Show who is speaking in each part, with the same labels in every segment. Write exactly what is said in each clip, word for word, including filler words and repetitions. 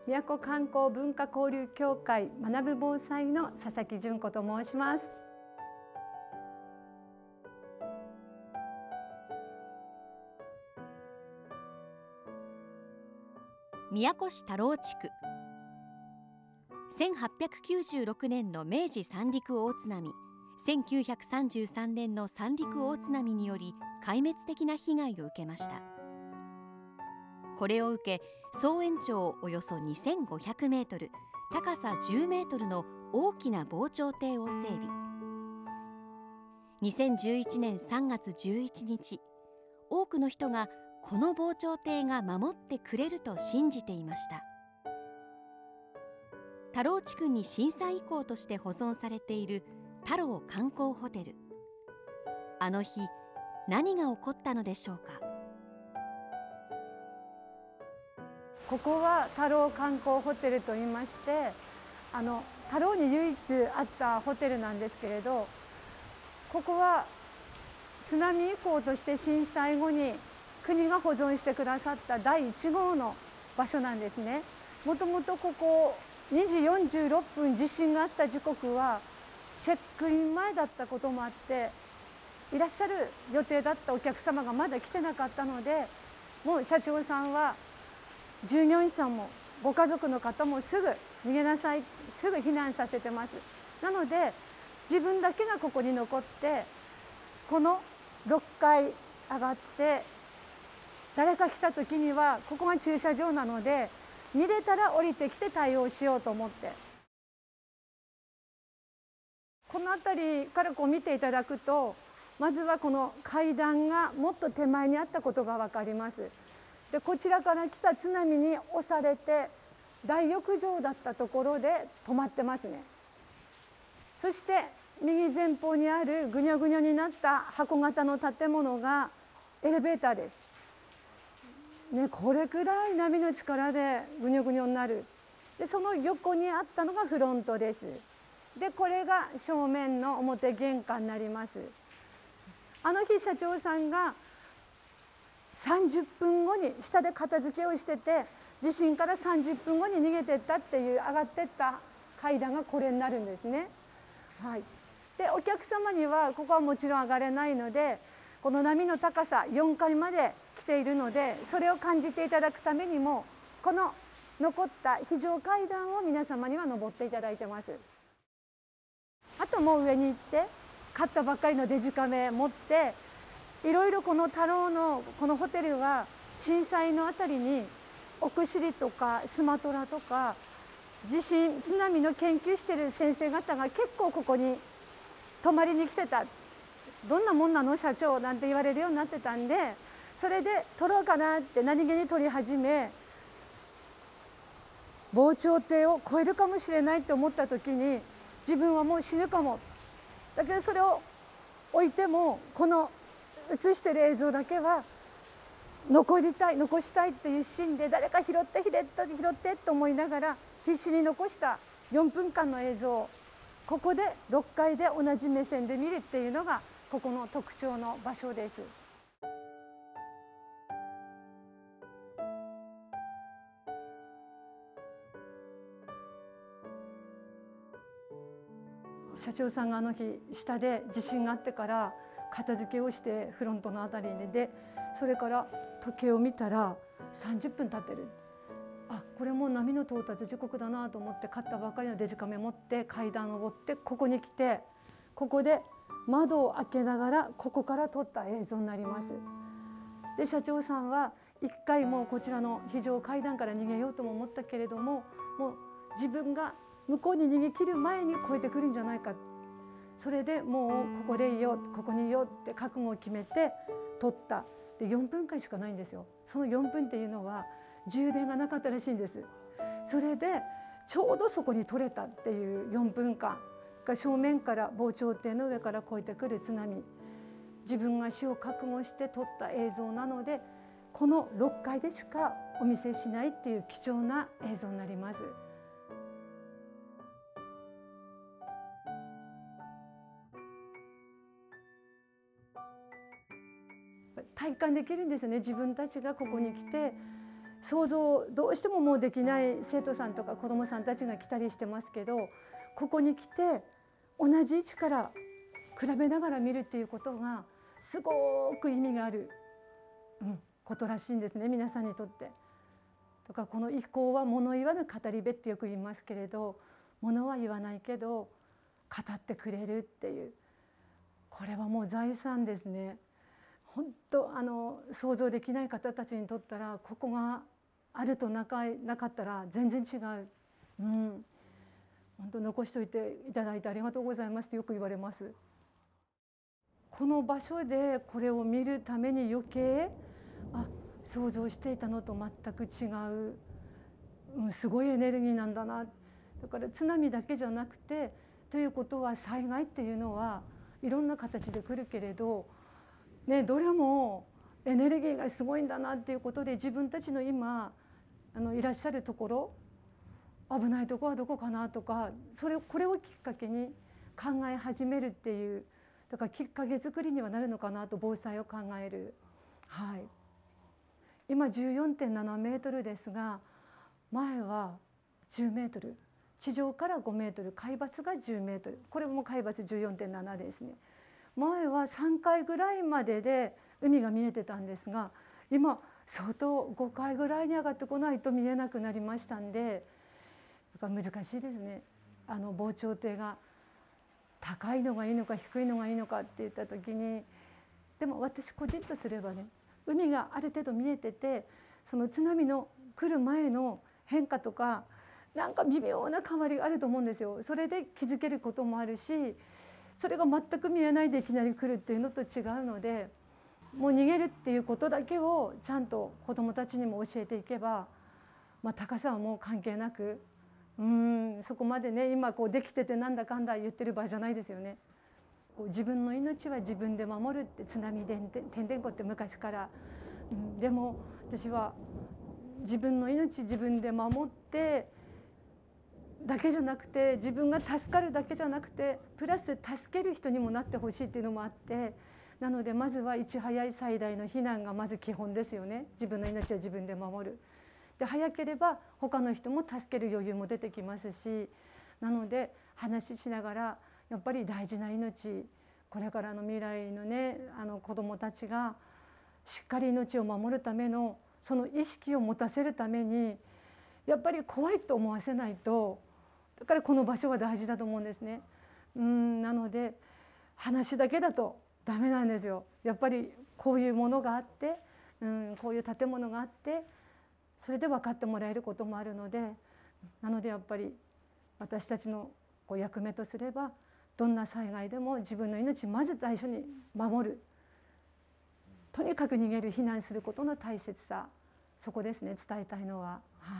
Speaker 1: 宮古観光文化交流協会学ぶ防災の佐々木純子と申します。
Speaker 2: 宮古市田老地区、せんはっぴゃくきゅうじゅうろくねんの明治三陸大津波、せんきゅうひゃくさんじゅうさんねんの三陸大津波により壊滅的な被害を受けました。これを受け、総延長およそにせんごひゃくメートル、高さじゅうメートルの大きな防潮堤を整備。にせんじゅういちねんさんがつじゅういちにち、多くの人がこの防潮堤が守ってくれると信じていました。田老地区に震災遺構として保存されている田老観光ホテル。あの日、何が起こったのでしょうか。
Speaker 1: ここは田老観光ホテルといいまして、あの田老に唯一あったホテルなんですけれど、ここは津波遺構として震災後に国が保存してくださっただいいち号の場所なんですね。もともとここにじよんじゅうろっぷん地震があった時刻はチェックイン前だったこともあって、いらっしゃる予定だったお客様がまだ来てなかったので、もう社長さんは従業員さんもご家族の方もすぐ逃げなさい、すぐ避難させてます。なので自分だけがここに残って、このろっかい上がって、誰か来た時にはここが駐車場なので見れたら降りてきて対応しようと思って、この辺りからこう見ていただくと、まずはこの階段がもっと手前にあったことが分かります。でこちらから来た津波に押されて大浴場だったところで止まってますね。そして右前方にあるぐにょぐにょになった箱型の建物がエレベーターです。ね、これくらい波の力でぐにょぐにょになる。でその横にあったのがフロントです。でこれが正面の表玄関になります。あの日社長さんがさんじゅっぷんごに下で片付けをしてて、地震からさんじゅっぷんごに逃げてったっていう、上がってった階段がこれになるんですね。はい、でお客様にはここはもちろん上がれないので、この波の高さよんかいまで来ているので、それを感じていただくためにもこの残った非常階段を皆様には登っていただいてます。あともう上に行って買ったばっかりのデジカメ持って、いろいろこの田老のこのホテルは震災のあたりに奥尻とかスマトラとか地震津波の研究している先生方が結構ここに泊まりに来てた。どんなもんなの社長なんて言われるようになってたんで、それで撮ろうかなって何気に撮り始め、防潮堤を越えるかもしれないと思った時に、自分はもう死ぬかも、だけどそれを置いてもこの映してる映像だけは残りたい残したいっていう心で、誰か拾って拾って拾ってと思いながら必死に残したよんぷんかんの映像をここでろっかいで同じ目線で見るっていうのがここの特徴の場所です。社長さんがあの日下で地震があってから片付けをしてフロントのあたりにで、それから時計を見たらさんじゅっぷん経ってる。あ、これもう波の到達時刻だなと思って、買ったばかりのデジカメ持って階段を登ってここに来て、ここで窓を開けながらここから撮った映像になります。で社長さんは一回もうこちらの非常階段から逃げようとも思ったけれども、もう自分が向こうに逃げ切る前に越えてくるんじゃないか、それでもうここでいよう、ここにいようって覚悟を決めて撮った。でよんぷんかんしかないんですよ。そのよんぷんっていうのは充電がなかったらしいんです。それでちょうどそこに撮れたっていうよんぷんかんが、正面から防潮堤の上から越えてくる津波、自分が死を覚悟して撮った映像なので、このろっかいでしかお見せしないっていう貴重な映像になります。体感できるんですね。自分たちがここに来て想像どうしてももうできない生徒さんとか子どもさんたちが来たりしてますけど、ここに来て同じ位置から比べながら見るっていうことがすごく意味がある、うん、ことらしいんですね、皆さんにとって。だからこの一行は物言わぬ語り部ってよく言いますけれど、物は言わないけど語ってくれるっていう、これはもう財産ですね。本当あの想像できない方たちにとったら、ここがあるとなかなかったら全然違う、うん、本当残しておいていただいてありがとうございますってよく言われます。この場所でこれを見るために余計あ想像していたのと全く違う、うん、すごいエネルギーなんだな。だから津波だけじゃなくて、ということは災害っていうのはいろんな形で来るけれど、ね、どれもエネルギーがすごいんだなっていうことで、自分たちの今あのいらっしゃるところ、危ないところはどこかなとか、それこれをきっかけに考え始めるっていう、だからきっかけ作りにはなるのかなと、防災を考える。はい、今 じゅうよんてんななメートルですが、前はじゅうメートル、地上からごメートル、海抜がじゅうメートル、これも海抜 じゅうよんてんなな ですね。前はさんかいぐらいまでで海が見えてたんですが、今相当ごかいぐらいに上がってこないと見えなくなりましたんで、やっぱ難しいですね。あの防潮堤が高いのがいいのか低いのがいいのかって言った時に、でも私個人とすればね、海がある程度見えてて、その津波の来る前の変化とかなんか微妙な変わりがあると思うんですよ。それで気づけることもあるし、それが全く見えないでいきなり来るっていうのと違うので、もう逃げるっていうことだけをちゃんと子どもたちにも教えていけば、まあ、高さはもう関係なく、うーんそこまでね、今こうできててなんだかんだ言ってる場合じゃないですよね。こう自分の命は自分で守るって、津波でんてんでんこって昔から、うん、でも私は自分の命自分で守ってだけじゃなくて、自分が助かるだけじゃなくてプラス助ける人にもなってほしいっていうのもあって、なのでまずはいち早い最大の避難がまず基本ですよね。自分の命は自分で守る。で早ければ他の人も助ける余裕も出てきますし、なので話ししながらやっぱり大事な命、これからの未来のね、あの子どもたちがしっかり命を守るためのその意識を持たせるために、やっぱり怖いと思わせないと、だからこの場所は大事だと思うんですね。うんなので話だけだとダメなんですよ。やっぱりこういうものがあって、うん、こういう建物があって、それで分かってもらえることもあるので、なのでやっぱり私たちのこう役目とすれば、どんな災害でも自分の命まず最初に守る、とにかく逃げる、避難することの大切さ、そこですね、伝えたいのは。はい、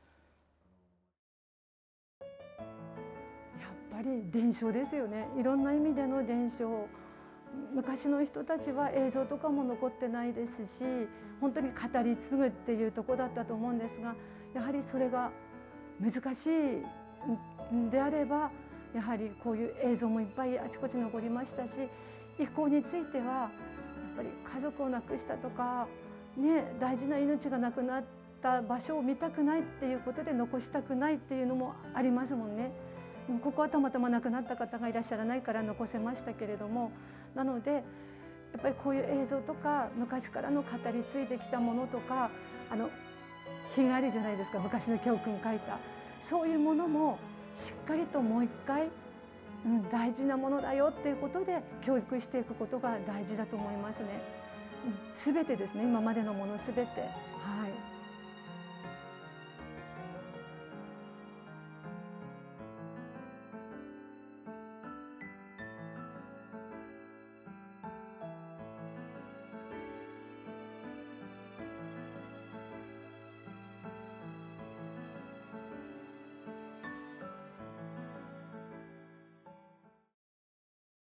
Speaker 1: やっぱり伝承ですよね。いろんな意味での伝承。昔の人たちは映像とかも残ってないですし、本当に語り継ぐっていうところだったと思うんですが、やはりそれが難しいんであれば、やはりこういう映像もいっぱいあちこち残りましたし、遺構についてはやっぱり家族を亡くしたとか、ね、大事な命がなくなった場所を見たくないっていうことで残したくないっていうのもありますもんね。ここはたまたま亡くなった方がいらっしゃらないから残せましたけれども、なのでやっぱりこういう映像とか昔からの語り継いできたものとか、あの碑があるじゃないですか、昔の教訓書いた、そういうものもしっかりともう一回、うん、大事なものだよっていうことで教育していくことが大事だと思いますね。うん、全てですね、今までのもの全て。はい